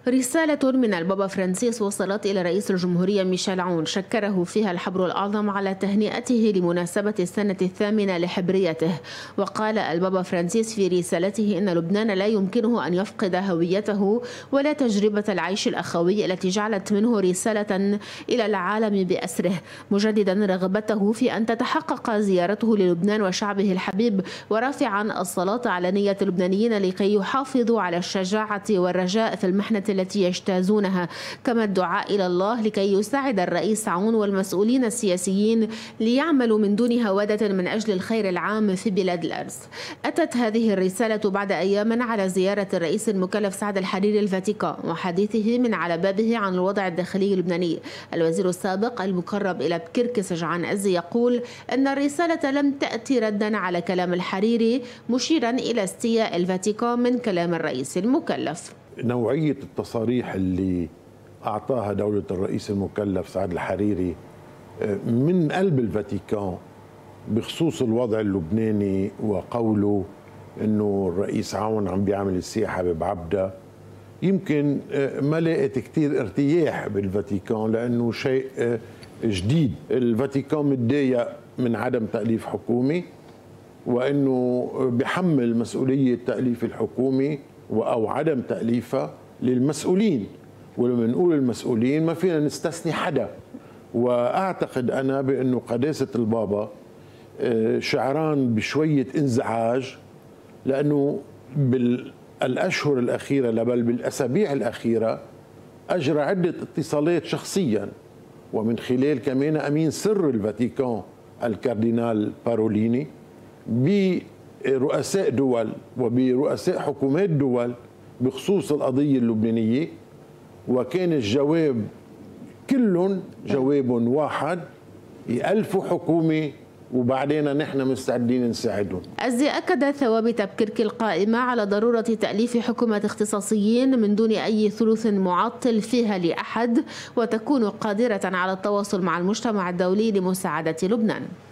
رسالة من البابا فرانسيس وصلت إلى رئيس الجمهورية ميشيل عون شكره فيها الحبر الأعظم على تهنئته لمناسبة السنة الثامنة لحبريته. وقال البابا فرانسيس في رسالته إن لبنان لا يمكنه أن يفقد هويته ولا تجربة العيش الأخوي التي جعلت منه رسالة إلى العالم بأسره، مجددا رغبته في أن تتحقق زيارته للبنان وشعبه الحبيب، ورافعا الصلاة على نية اللبنانيين لكي يحافظوا على الشجاعة والرجاء في المحنة التي يجتازونها، كما الدعاء إلى الله لكي يساعد الرئيس عون والمسؤولين السياسيين ليعملوا من دون هوادة من أجل الخير العام في بلاد الأرز. أتت هذه الرسالة بعد أيام على زيارة الرئيس المكلف سعد الحريري الفاتيكان وحديثه من على بابه عن الوضع الداخلي اللبناني. الوزير السابق المقرب إلى بكركي سجعان أزي يقول أن الرسالة لم تأتي ردا على كلام الحريري، مشيرا إلى استياء الفاتيكان من كلام الرئيس المكلف. نوعية التصاريح اللي أعطاها دولة الرئيس المكلف سعد الحريري من قلب الفاتيكان بخصوص الوضع اللبناني، وقوله أنه الرئيس عون عم بيعمل السياحة ببعبدة، يمكن ما لقيت كتير ارتياح بالفاتيكان لأنه شيء جديد. الفاتيكان متضايق من عدم تأليف حكومي، وأنه بيحمل مسؤولية تأليف الحكومي أو عدم تأليفها للمسؤولين، ولما نقول المسؤولين ما فينا نستثني حدا. وأعتقد أنا بأنه قداسة البابا شعران بشوية انزعاج، لأنه بالأشهر الأخيرة بل بالأسابيع الأخيرة أجرى عدة اتصالات شخصيا ومن خلال كمان أمين سر الفاتيكان الكاردينال باروليني برؤساء دول وبرؤساء حكومات دول بخصوص القضية اللبنانية، وكان الجواب كلهم جواب واحد: يألفوا حكومة وبعدين نحن مستعدين نساعدهم. أزي أكد ثوابت بكركي القائمة على ضرورة تأليف حكومة اختصاصيين من دون أي ثلث معطل فيها لأحد، وتكون قادرة على التواصل مع المجتمع الدولي لمساعدة لبنان.